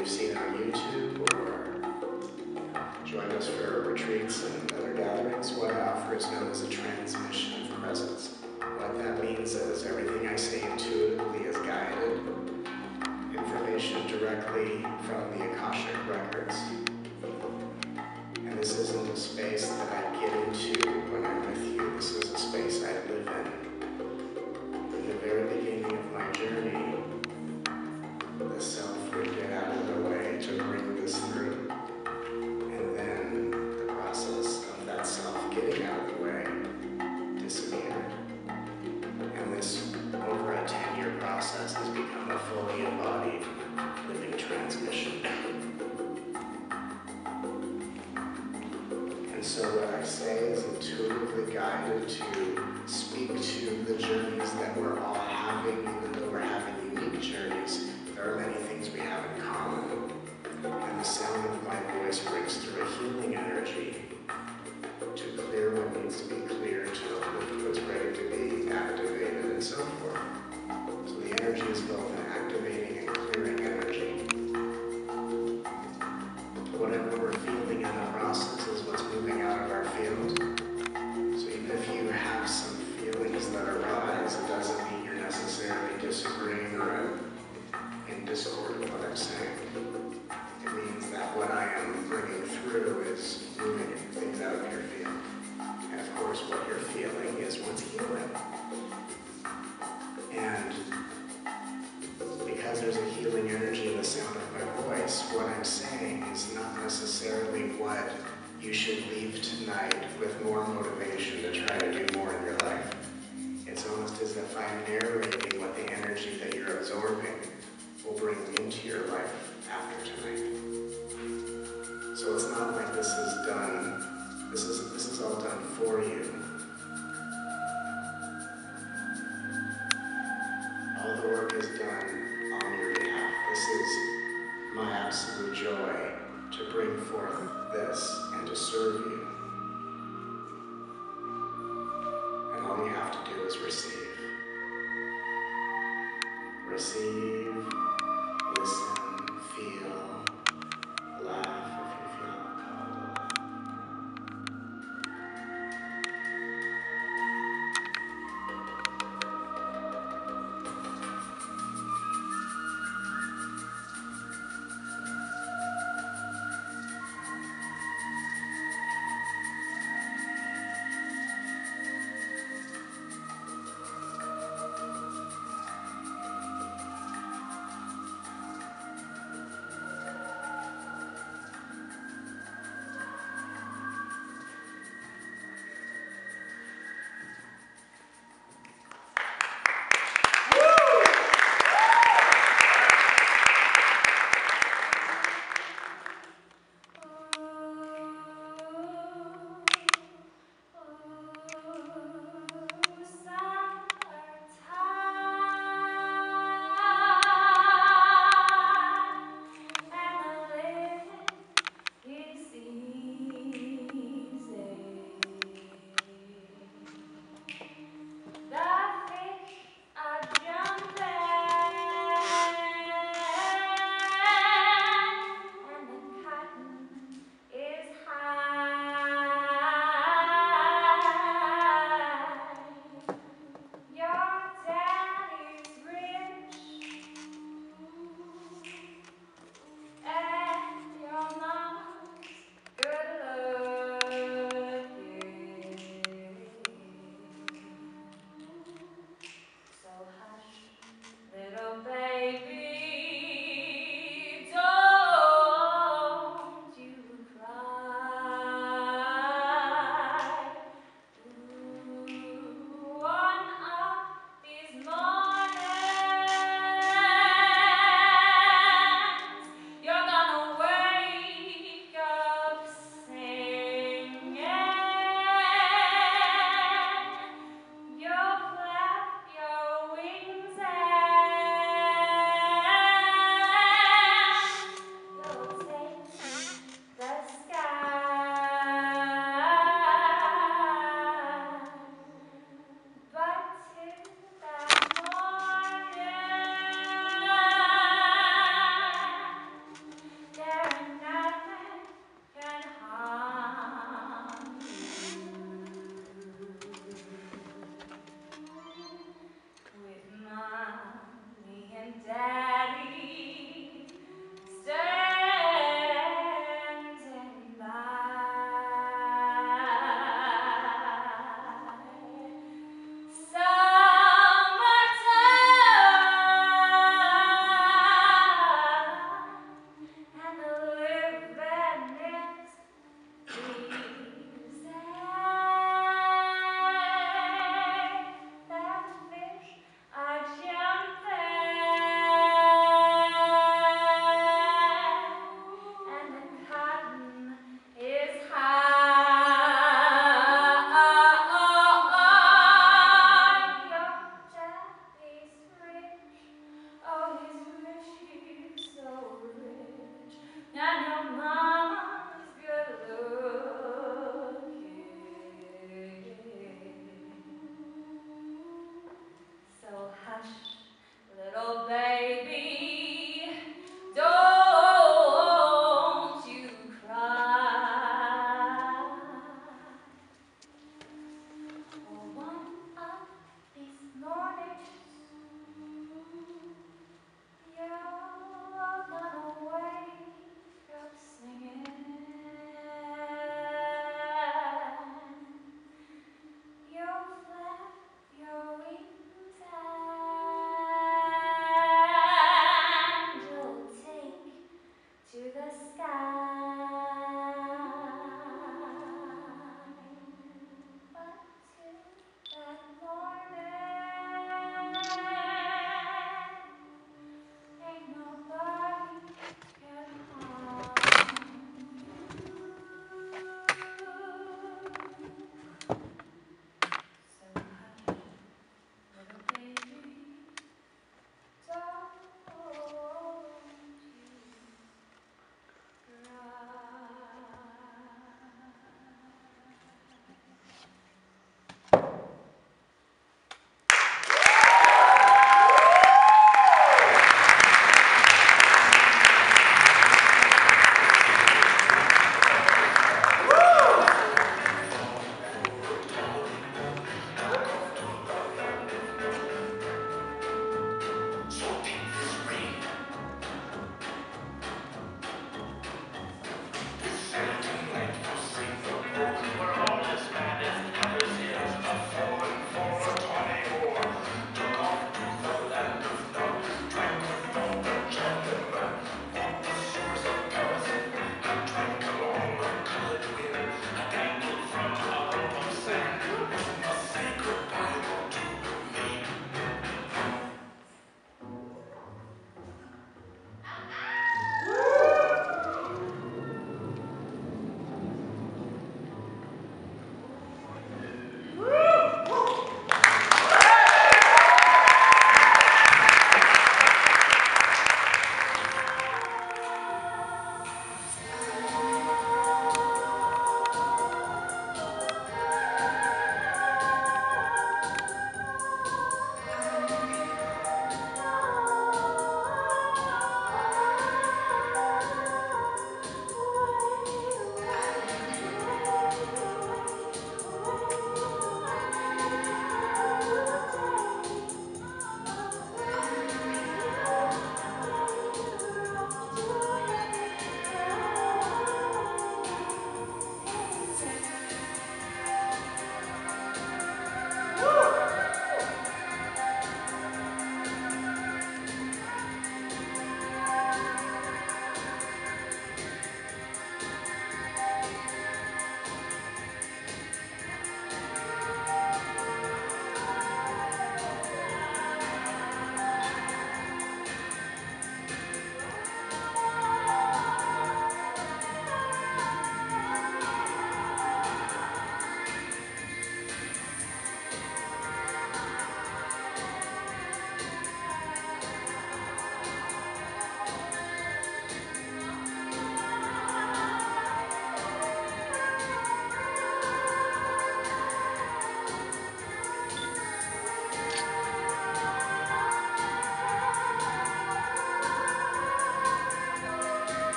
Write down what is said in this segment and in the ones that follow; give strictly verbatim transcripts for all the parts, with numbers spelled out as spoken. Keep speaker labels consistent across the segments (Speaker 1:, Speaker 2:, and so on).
Speaker 1: you've seen on YouTube or joined us for retreats and other gatherings, what I offer is known as a transmission of presence. What that means is everything I say intuitively is guided, information directly from the Akashic records. And this isn't a space that I get into when I'm with you. This is a space I live in. In the very beginning of my journey, the self would get out of the way to bring this through. And then the process of that self getting out of the way disappeared. And this, over a ten-year process, has become a fully embodied living transmission. And so what I say is intuitively guided to speak to the journeys that we're all having, even though we're having unique journeys. There are many things we have in common. And the sound of my voice brings through a healing energy to clear what needs to be cleared, to uplift what's ready to be activated, and so forth. So the energy is both an activating and clearing energy. Whatever we're feeling in the process is what's moving out of our field. So even if you have some feelings that arise, it doesn't mean you're necessarily disagreeing or in discord with what I'm saying. It means that what I am bringing through is moving things out of your field. And of course, what you're feeling is what's healing. And because there's a healing energy in the sound of my voice, what I'm saying is not necessarily what you should leave tonight with more motivation to try to do more in your life. It's almost as if I'm narrating what the energy that you're absorbing will bring into your life after tonight. So it's not like this is done, this is, this is all done for you. All the work is done on your behalf. This is my absolute joy to bring forth this and to serve you. And all you have to do is receive. Receive, listen, feel, laugh if you feel called to laugh.
Speaker 2: mama's good looking. So hush, little baby, don't you cry. For one of these mornings, you're gonna wake up singing.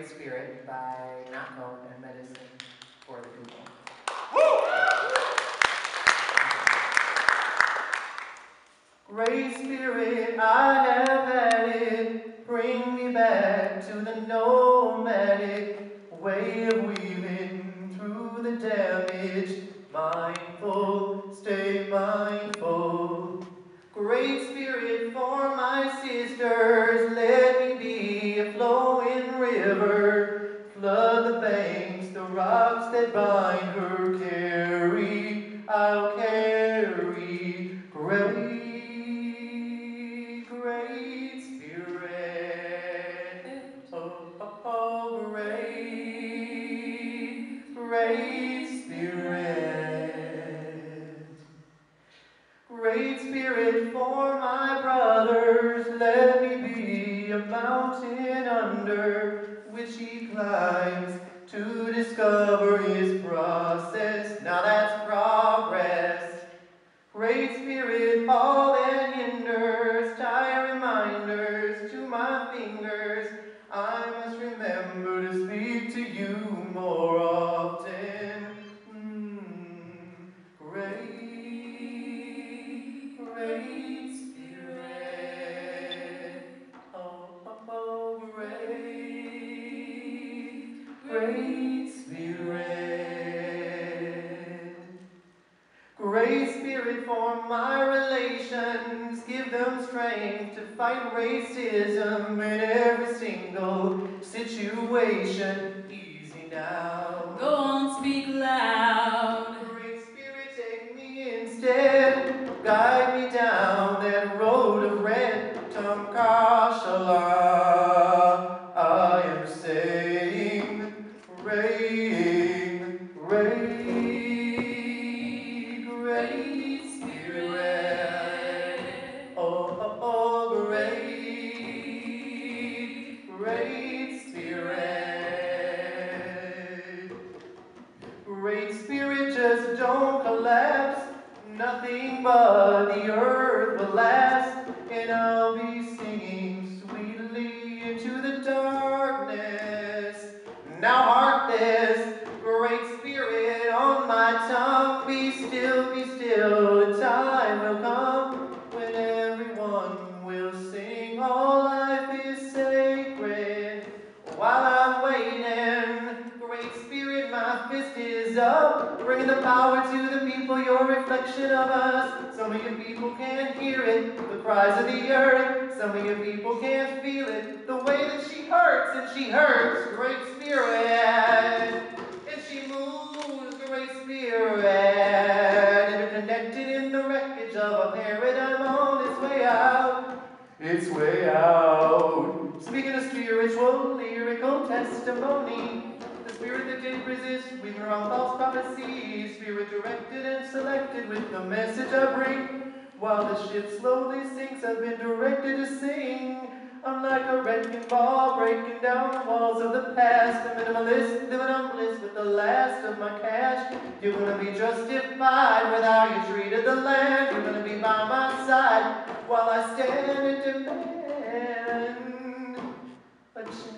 Speaker 3: Spirit by Nako and Medicine for the People. Great Spirit, I have had it. Bring me back to the nomadic way of weaving through the damage. Mindful, stay mindful. Great Spirit, for my sisters, let me be a flowing river. Flood the banks, the rocks that bind her. Carry, I'll carry. Great, great Spirit. Oh, oh, oh, great, great Spirit. Great Spirit, for my brothers, let me be a mountain under which he climbs to discover his process. Now that's progress. Great Spirit, all that hinders, tie reminders to my fingers. I must remember to speak to you more often. Mm, great, great Spirit. Oh, oh, oh, great, great Spirit. Great Spirit, for my relations, give them strength to fight racism in every single situation. Easy now.
Speaker 4: Go on, speak loud.
Speaker 3: Great Spirit, take me instead. Guide me down that road of red. Tamkashala, I am saying, praying, praying. Great Spirit, oh, oh, oh, great, great Spirit. Great Spirit, just don't collapse. Nothing but the earth will last, and I'll be singing sweetly into the darkness. Now hark this, Great Spirit on my tongue. Be still, be still, the time will come when everyone will sing. All life is sacred. While I'm waiting, Great Spirit, my fist is up, bringing the power to the people, your reflection of us. Some of you people can't hear it, the cries of the earth. Some of you people can't feel it, the way that she hurts, and she hurts, Great Spirit. And she moves, Great Spirit, interconnected in the wreckage of a paradigm on its way out. Its way out. Speaking of spiritual, lyrical testimony, the spirit that didn't resist, weaving around false prophecies, spirit directed and selected with the message I bring. While the ship slowly sinks, I've been directed to sing. I'm like a wrecking ball breaking down the walls of the past, a minimalist living on bliss with the last of my cash. You're gonna be justified with how you treated the land. You're gonna be by my side while I stand and demand a change.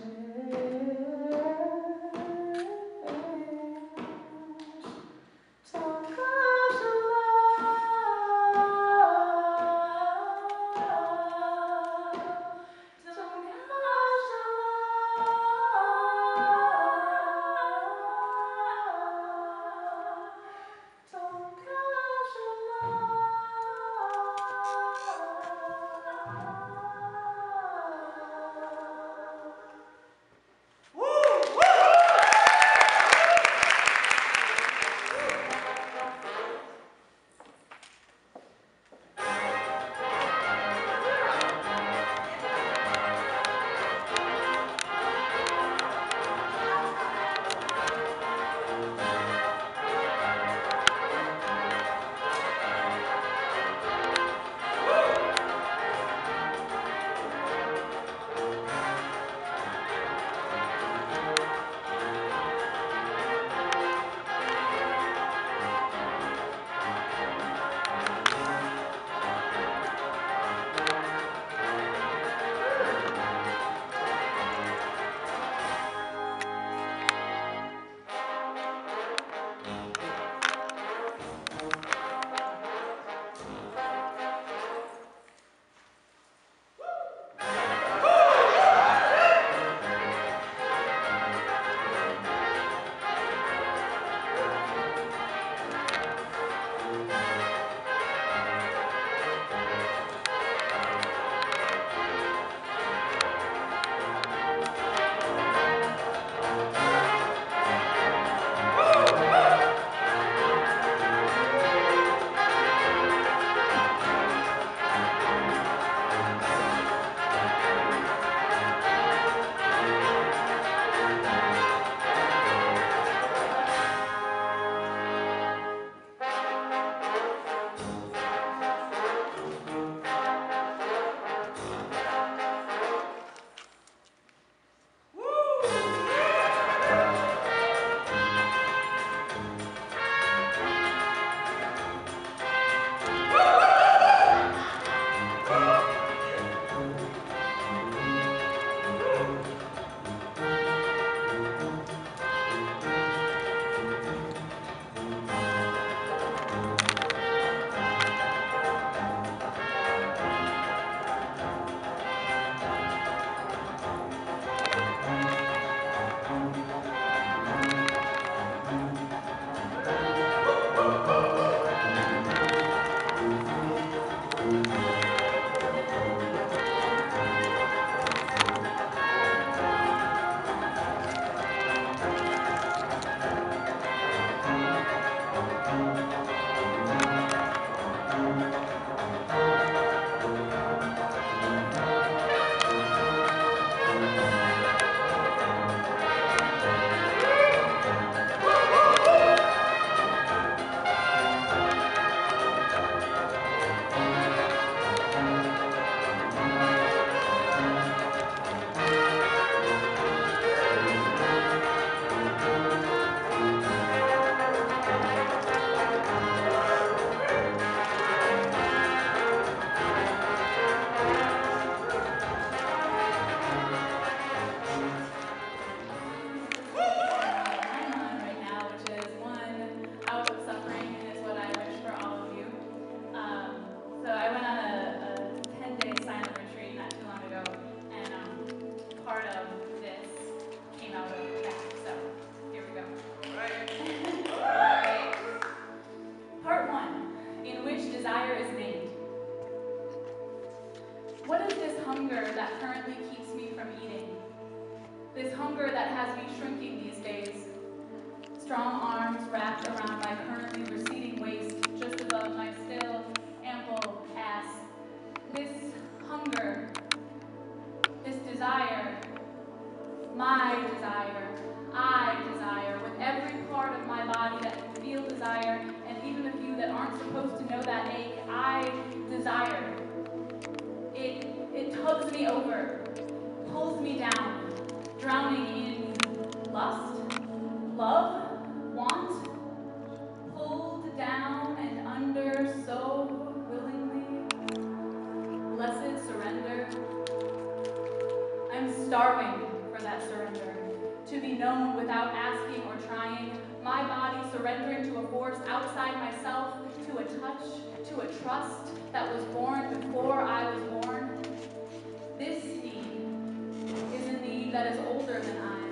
Speaker 5: hunger that currently keeps me from eating. This hunger that has me shrinking these days. Strong arms wrapped around my currently receding waist, just above my still, ample ass. This hunger, this desire, my desire, I desire, with every part of my body that can feel desire, and even the few that aren't supposed to know that ache, I desire. It, it tugs me over, pulls me down, drowning in lust, love, want, pulled down and under so willingly. Blessed surrender. I'm starving for that surrender, to be known without asking or trying, my body surrendering to a force outside myself, to a touch, to a trust that was born before I was born. This need is a need that is older than I.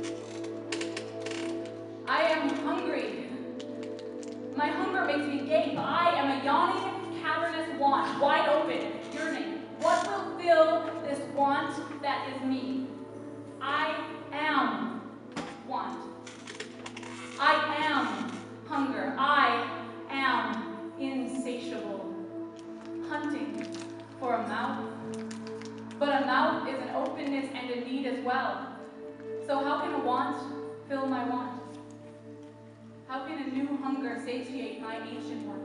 Speaker 5: I am hungry. My hunger makes me gape. I am a yawning, cavernous want, wide open, yearning. What will fill this want that is me? I am want. I am hunger. I am insatiable, hunting for a mouth. But a mouth is an openness and a need as well. So how can a want fill my want? How can a new hunger satiate my ancient one?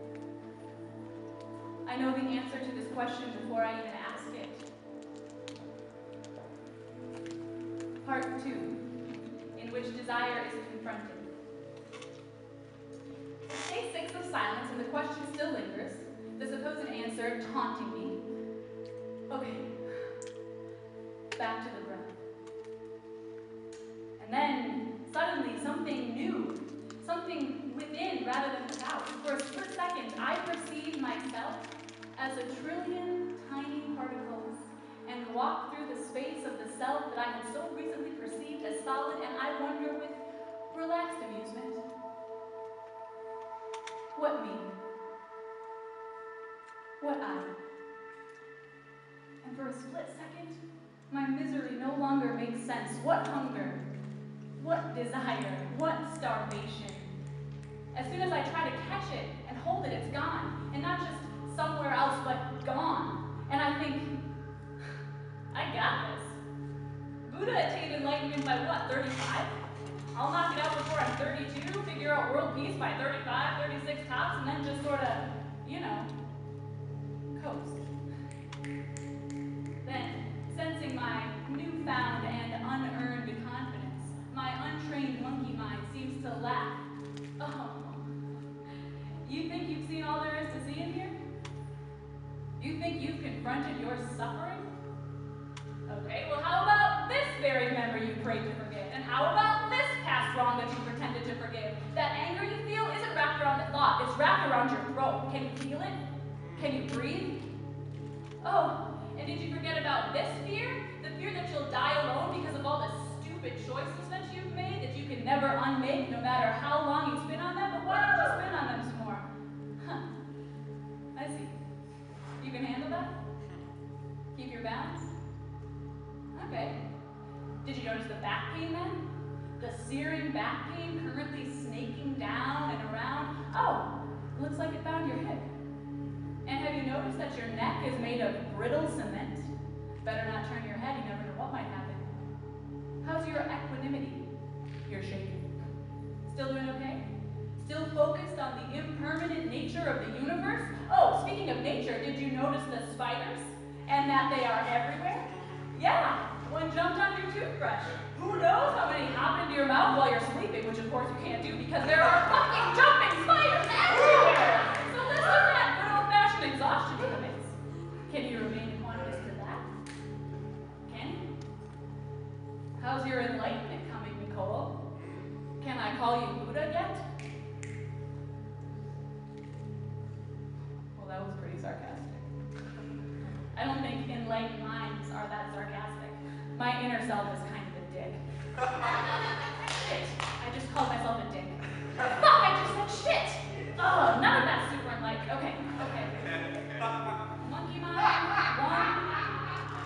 Speaker 5: I know the answer to this question before I even ask it. Part two, in which desire is confronted. Day six of silence, and the question still lingers, the supposed answer taunting me. Okay, back to the breath. And then, suddenly, something new, something within rather than without. For a split second, I perceive myself as a trillion tiny particles and walk through the space of the self that I had so recently perceived as solid, and I wonder with relaxed amusement, what me? What I? And for a split second, my misery no longer makes sense. What hunger? What desire? What starvation? As soon as I try to catch it and hold it, it's gone. And not just somewhere else, but gone. And I think, I got this. Buddha attained enlightenment by what, thirty-five? I'll knock it out before I'm thirty-two, figure out world peace by thirty-five, thirty-six tops, and then just sort of, you know, coast. Then, sensing my newfound and unearned confidence, my untrained monkey mind seems to laugh. Oh, you think you've seen all there is to see in here? You think you've confronted your suffering? Okay, well how about this very memory you prayed to forget? And how about this past wrong that you pretended to forgive? That anger you feel isn't wrapped around the thought, it's wrapped around your throat. Can you feel it? Can you breathe? Oh, and did you forget about this fear? The fear that you'll die alone because of all the stupid choices that you've made that you can never unmake no matter how long you spin on them? But why don't you spin on them some more? Huh. I see. You can handle that? Keep your balance? Okay. Did you notice the back pain then? The searing back pain currently snaking down and around? Oh, looks like it found your hip. And have you noticed that your neck is made of brittle cement? Better not turn your head, you never know what might happen. How's your equanimity? You're shaking. Still doing okay? Still focused on the impermanent nature of the universe? Oh, speaking of nature, did you notice the spiders? And that they are everywhere? Yeah, one jumped on your toothbrush. Who knows how many hop into your mouth while you're sleeping, which of course you can't do because there are fucking jumping spiders everywhere! So listen to that good old-fashioned exhaustion limits. Can you remain equanimous to that? Can you? How's your enlightenment coming, Nicole? Can I call you Buddha yet? Well, that was pretty sarcastic. I don't think enlightened minds are that sarcastic. My inner self is kind of a dick. Shit, I just called myself a dick. Fuck, I just said shit! Oh, none of that's super enlightened. Okay, okay. Monkey mind, one,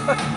Speaker 3: Bye.